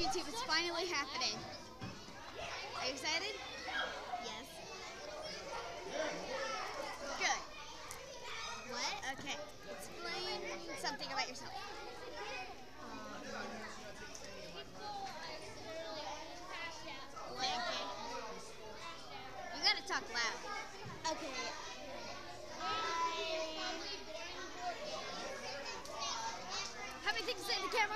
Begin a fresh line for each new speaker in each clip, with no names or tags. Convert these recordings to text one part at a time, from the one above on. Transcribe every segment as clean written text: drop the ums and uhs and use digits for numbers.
YouTube, it's finally happening. Are you excited?
Yes.
Good.
What?
Okay. Explain something about yourself.
Lanky.
You gotta talk loud.
Okay.
Have anything to say to the camera?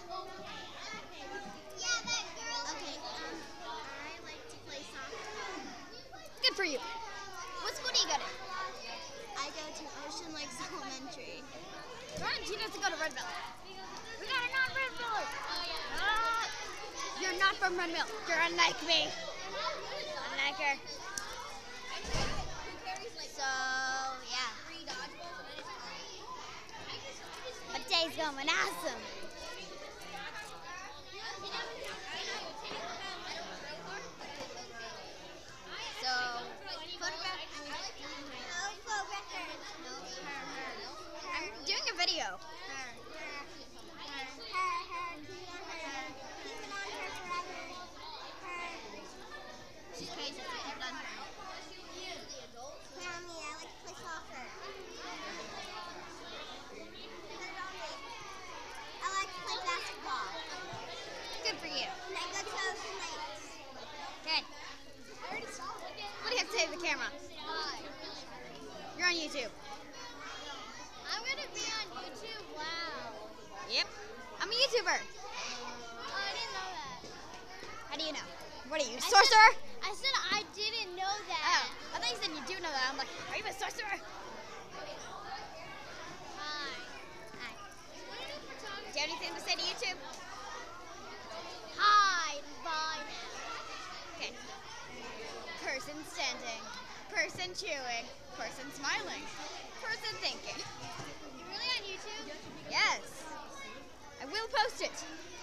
Okay. I like to play soccer.
Good for you. What school do you go to?
I go to Ocean Lakes Elementary.
Right, she doesn't go to Red Mill. We got a non-Red Miller. You're not from Red Mill. You're unlike me. Unlike her. So, yeah. My day's going awesome. So, I'm doing a video. She's crazy. I'm done.
Mommy, I like to play soccer. I like to play basketball.
Good for you.
And I go to Ocean Lakes.
Good. What do you have to say to the camera? You're on YouTube.
I'm going to be on YouTube. Wow.
Yep. I'm a YouTuber.
Oh, I didn't know that.
How do you know? What are you, sorcerer?
I said I didn't know
Oh,
that.
I thought you said you do know that. I'm like, are you a sorcerer?
Hi.
Hi. Do you have anything to say to YouTube?
Hi. Bye.
Okay. Person standing. Person chewing. Person smiling. Person thinking.
You really on YouTube?
Yes. I will post it.